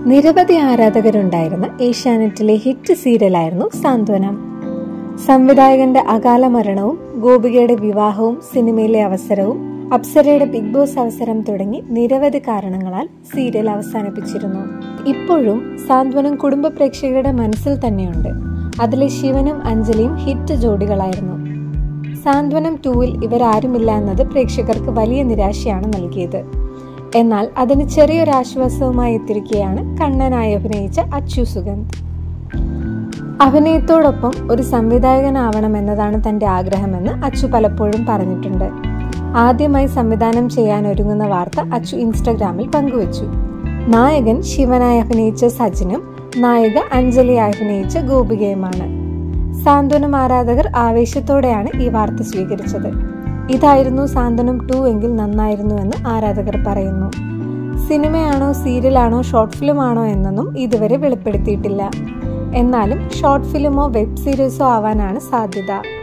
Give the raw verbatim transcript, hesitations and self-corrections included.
നിരവധി ആരാധകരുണ്ടായിരുന്ന ഏഷ്യാനെറ്റിലെ ഹിറ്റ് സീരിയലായിരുന്നു സാന്ത്വനം. സംവിധായകന്റെ അകാല മരണവും ഗോപികയുടെ വിവാഹവും സിനിമയിലെ അവസരവും അപ്സരയുടെ ബിഗ് ബോസ് അവസരം തുടങ്ങി നിരവധി കാരണങ്ങളാൽ സീരിയൽ അവസാനിപ്പിച്ചിരുന്നു. ഇപ്പോഴും സാന്ത്വനം കുടുംബ പ്രേക്ഷകരുടെ മനസ്സിൽ തന്നെയുണ്ട്. അതിലെ ശിവനും അഞ്ജലിയും ഹിറ്റ് ജോഡികളായിരുന്നു. സാന്ത്വനം ടൂവിൽ ഇവരാരുമില്ല എന്നത് പ്രേക്ഷകർക്ക് വലിയ നിരാശയാണ് നൽകിയത്. എന്നാൽ അതിന് ചെറിയൊരു ആശ്വാസവുമായി എത്തിയിരിക്കുകയാണ് കണ്ണനായി അഭിനയിച്ച അച്ചു സുഗന്ധ്. അഭിനയത്തോടൊപ്പം ഒരു സംവിധായകനാവണം എന്നതാണ് തന്റെ ആഗ്രഹമെന്ന് അച്ചു പലപ്പോഴും പറഞ്ഞിട്ടുണ്ട്. ആദ്യമായി സംവിധാനം ചെയ്യാൻ ഒരുങ്ങുന്ന വാർത്ത അച്ചു ഇൻസ്റ്റഗ്രാമിൽ പങ്കുവച്ചു. നായകൻ ശിവനായി അഭിനയിച്ച സജിനും നായിക അഞ്ജലിയായി അഭിനയിച്ച ഗോപികയുമാണ്. സാന്ത്വനം ആരാധകർ ആവേശത്തോടെയാണ് ഈ വാർത്ത സ്വീകരിച്ചത്. ഇതായിരുന്നു സാന്ത്വനം ടു എങ്കിൽ നന്നായിരുന്നു എന്ന് ആരാധകർ പറയുന്നു. സിനിമയാണോ സീരിയലാണോ ഷോർട്ട് ഫിലിം ആണോ എന്നൊന്നും ഇതുവരെ വെളിപ്പെടുത്തിയിട്ടില്ല. എന്നാലും ഷോർട്ട് ഫിലിമോ വെബ് സീരീസോ ആവാനാണ് സാധ്യത.